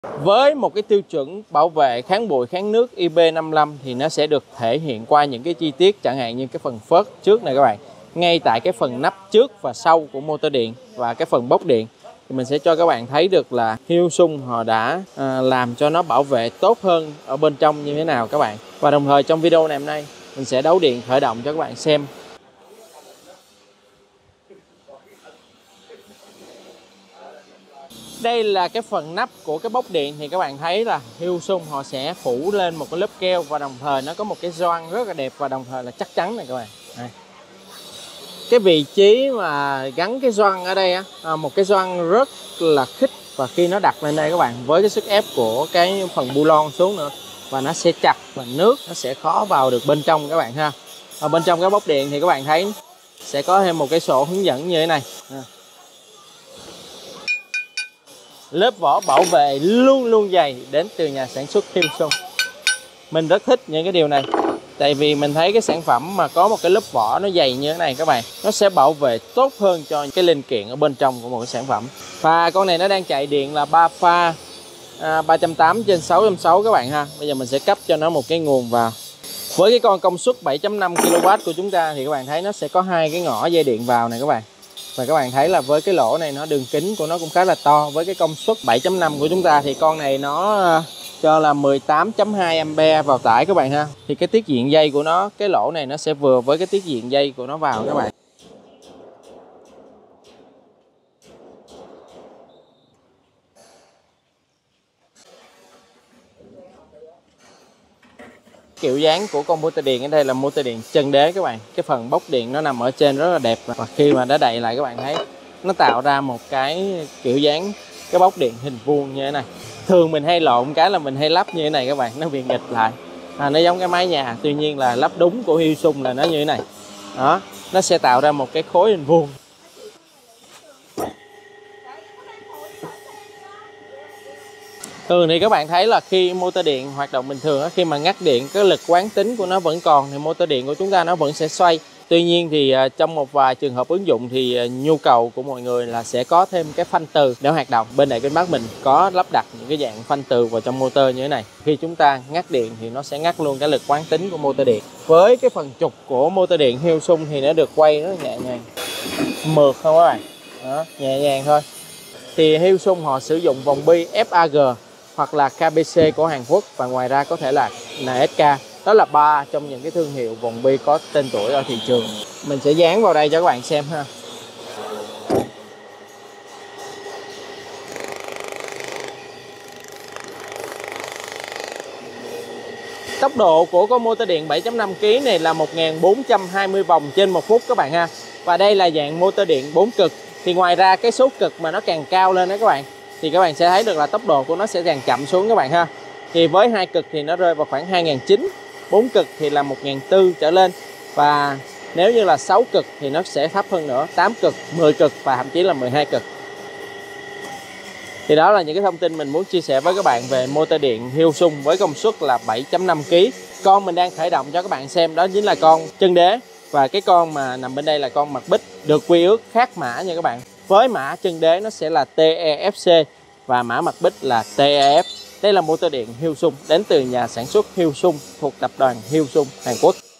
Với một cái tiêu chuẩn bảo vệ kháng bụi kháng nước IP55 thì nó sẽ được thể hiện qua những cái chi tiết, chẳng hạn như cái phần phớt trước này các bạn, ngay tại cái phần nắp trước và sau của motor điện và cái phần bốc điện, thì mình sẽ cho các bạn thấy được là Hyosung họ đã làm cho nó bảo vệ tốt hơn ở bên trong như thế nào các bạn. Và đồng thời trong video này hôm nay mình sẽ đấu điện khởi động cho các bạn xem. Đây là cái phần nắp của cái bốc điện, thì các bạn thấy là Hyosung họ sẽ phủ lên một cái lớp keo và đồng thời nó có một cái gioăng rất là đẹp và đồng thời là chắc chắn này các bạn. Đây. Cái vị trí mà gắn cái gioăng ở đây á, một cái gioăng rất là khít, và khi nó đặt lên đây các bạn, với cái sức ép của cái phần bu lon xuống nữa, và nó sẽ chặt và nước nó sẽ khó vào được bên trong các bạn ha. Ở bên trong cái bốc điện thì các bạn thấy sẽ có thêm một cái sổ hướng dẫn như thế này. Lớp vỏ bảo vệ luôn luôn dày đến từ nhà sản xuất Hyosung. Mình rất thích những cái điều này, tại vì mình thấy cái sản phẩm mà có một cái lớp vỏ nó dày như thế này các bạn, nó sẽ bảo vệ tốt hơn cho cái linh kiện ở bên trong của một cái sản phẩm. Và con này nó đang chạy điện là 3 pha 380/660 các bạn ha. Bây giờ mình sẽ cấp cho nó một cái nguồn vào. Với cái con công suất 7.5 kW của chúng ta thì các bạn thấy nó sẽ có hai cái ngõ dây điện vào này các bạn. Và các bạn thấy là với cái lỗ này, nó đường kính của nó cũng khá là to. Với cái công suất 7.5 của chúng ta thì con này nó cho là 18.2A vào tải các bạn ha. Thì cái tiết diện dây của nó, cái lỗ này nó sẽ vừa với cái tiết diện dây của nó vào các bạn. Kiểu dáng của con motor điện ở đây là motor điện chân đế các bạn. Cái phần bốc điện nó nằm ở trên rất là đẹp, và khi mà đã đậy lại các bạn thấy nó tạo ra một cái kiểu dáng cái bốc điện hình vuông như thế này. Thường mình hay lộn cái là mình hay lắp như thế này các bạn, nó bị nghịch lại. Nó giống cái mái nhà, tuy nhiên là lắp đúng của Hyosung là nó như thế này. Đó, nó sẽ tạo ra một cái khối hình vuông. Thường thì các bạn thấy là khi motor điện hoạt động bình thường, khi mà ngắt điện, cái lực quán tính của nó vẫn còn thì motor điện của chúng ta nó vẫn sẽ xoay. Tuy nhiên thì trong một vài trường hợp ứng dụng thì nhu cầu của mọi người là sẽ có thêm cái phanh từ để hoạt động. Bên này bên bác mình có lắp đặt những cái dạng phanh từ vào trong motor như thế này. Khi chúng ta ngắt điện thì nó sẽ ngắt luôn cái lực quán tính của motor điện. Với cái phần trục của motor điện Hyosung thì nó được quay rất là nhẹ nhàng, mượt không các bạn. Đó, nhẹ nhàng thôi. Thì Hyosung họ sử dụng vòng bi FAG hoặc là KBC của Hàn Quốc, và ngoài ra có thể là NSK. Đó là 3 trong những cái thương hiệu vòng bi có tên tuổi ở thị trường. Mình sẽ dán vào đây cho các bạn xem ha. Tốc độ của con motor điện 7.5 kg này là 1420 vòng trên 1 phút các bạn ha. Và đây là dạng motor điện 4 cực. Thì ngoài ra cái số cực mà nó càng cao lên đó các bạn, thì các bạn sẽ thấy được là tốc độ của nó sẽ càng chậm xuống các bạn ha. Thì với 2 cực thì nó rơi vào khoảng 2.900, 4 cực thì là 1.400 trở lên. Và nếu như là 6 cực thì nó sẽ thấp hơn nữa, 8 cực, 10 cực và thậm chí là 12 cực. Thì đó là những cái thông tin mình muốn chia sẻ với các bạn về motor điện Hyosung với công suất là 7.5 kg. Con mình đang khởi động cho các bạn xem đó chính là con chân đế, và cái con mà nằm bên đây là con mặt bích, được quy ước khác mã nha các bạn. Với mã chân đế nó sẽ là TEFC và mã mặt bích là TEF. Đây là motor điện Hyosung đến từ nhà sản xuất Hyosung thuộc tập đoàn Hyosung Hàn Quốc.